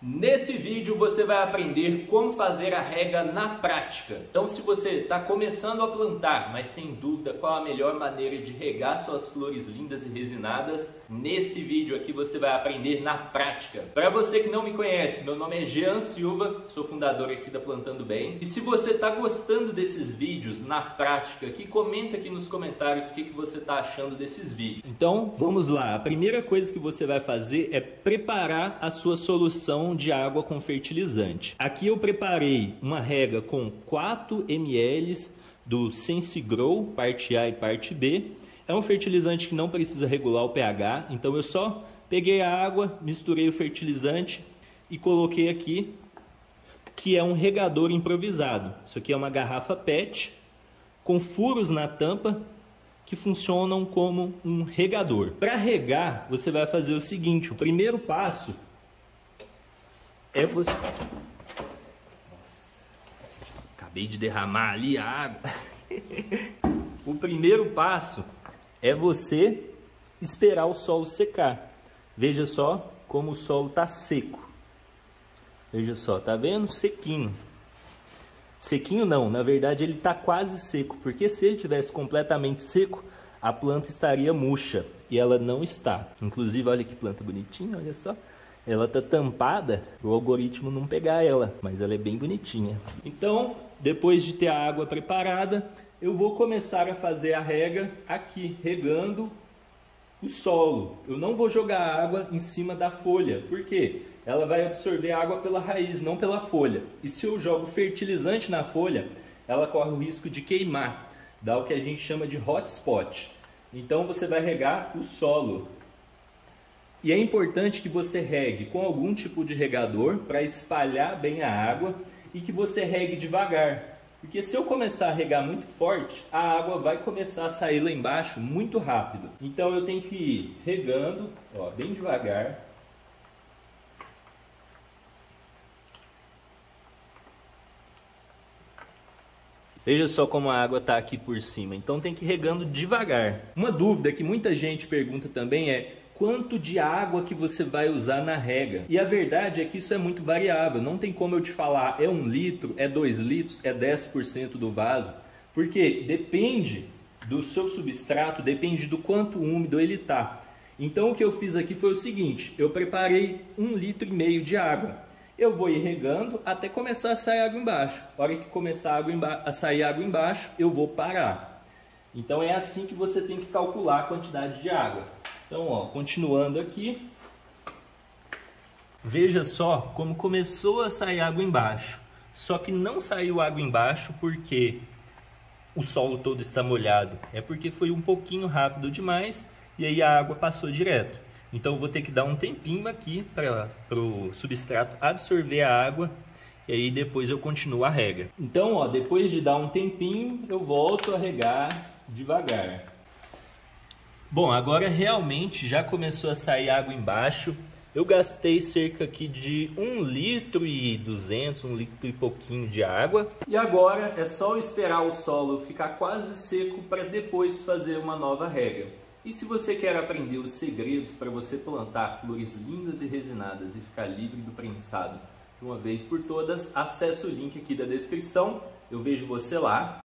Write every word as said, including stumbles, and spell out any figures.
Nesse vídeo você vai aprender como fazer a rega na prática. Então, se você está começando a plantar, mas tem dúvida qual a melhor maneira de regar suas flores lindas e resinadas, nesse vídeo aqui você vai aprender na prática. Para você que não me conhece, meu nome é Jean Silva, sou fundador aqui da Plantando Bem. E se você está gostando desses vídeos na prática, aqui, comenta aqui nos comentários o que, que você está achando desses vídeos. Então, vamos lá. A primeira coisa que você vai fazer é preparar a sua solução de água com fertilizante. Aqui eu preparei uma rega com quatro mililitros do SensiGrow, parte A e parte B. É um fertilizante que não precisa regular o pH, então eu só peguei a água, misturei o fertilizante e coloquei aqui, que é um regador improvisado. Isso aqui é uma garrafa P E T com furos na tampa que funcionam como um regador. Para regar, você vai fazer o seguinte: o primeiro passo é você... Nossa, acabei de derramar ali a água. O primeiro passo é você esperar o solo secar. Veja só como o solo está seco. Veja só, tá vendo? Sequinho. Sequinho não, na verdade ele está quase seco, porque se ele tivesse completamente seco, a planta estaria murcha, e ela não está. Inclusive, olha que planta bonitinha, olha só. Ela está tampada para o algoritmo não pegar ela, mas ela é bem bonitinha. Então, depois de ter a água preparada, eu vou começar a fazer a rega aqui, regando o solo. Eu não vou jogar água em cima da folha, por quê? Ela vai absorver água pela raiz, não pela folha. E se eu jogo fertilizante na folha, ela corre o risco de queimar, dá o que a gente chama de hotspot. Então você vai regar o solo. E é importante que você regue com algum tipo de regador para espalhar bem a água e que você regue devagar. Porque se eu começar a regar muito forte, a água vai começar a sair lá embaixo muito rápido. Então eu tenho que ir regando, ó, bem devagar. Veja só como a água está aqui por cima, então tem que ir regando devagar. Uma dúvida que muita gente pergunta também é: quanto de água que você vai usar na rega? E a verdade é que isso é muito variável, não tem como eu te falar é um litro, é dois litros, é dez por cento do vaso, porque depende do seu substrato, depende do quanto úmido ele está. Então o que eu fiz aqui foi o seguinte: eu preparei um litro e meio de água. Eu vou ir regando até começar a sair água embaixo. A hora que começar a, água emba- a sair água embaixo, eu vou parar. Então é assim que você tem que calcular a quantidade de água. Então, ó, continuando aqui, veja só como começou a sair água embaixo. Só que não saiu água embaixo porque o solo todo está molhado. É porque foi um pouquinho rápido demais e aí a água passou direto. Então eu vou ter que dar um tempinho aqui para o substrato absorver a água e aí depois eu continuo a rega. Então, ó, depois de dar um tempinho, eu volto a regar devagar. Bom, agora realmente já começou a sair água embaixo. Eu gastei cerca aqui de um litro e duzentos, um litro e pouquinho de água. E agora é só esperar o solo ficar quase seco para depois fazer uma nova rega. E se você quer aprender os segredos para você plantar flores lindas e resinadas e ficar livre do prensado de uma vez por todas, acesse o link aqui da descrição. Eu vejo você lá.